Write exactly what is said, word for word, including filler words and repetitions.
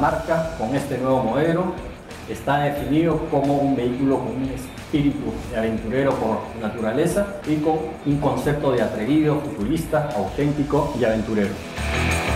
marca con este nuevo modelo está definido como un vehículo con un espíritu de aventurero por naturaleza y con un concepto de atrevido, futurista, auténtico y aventurero.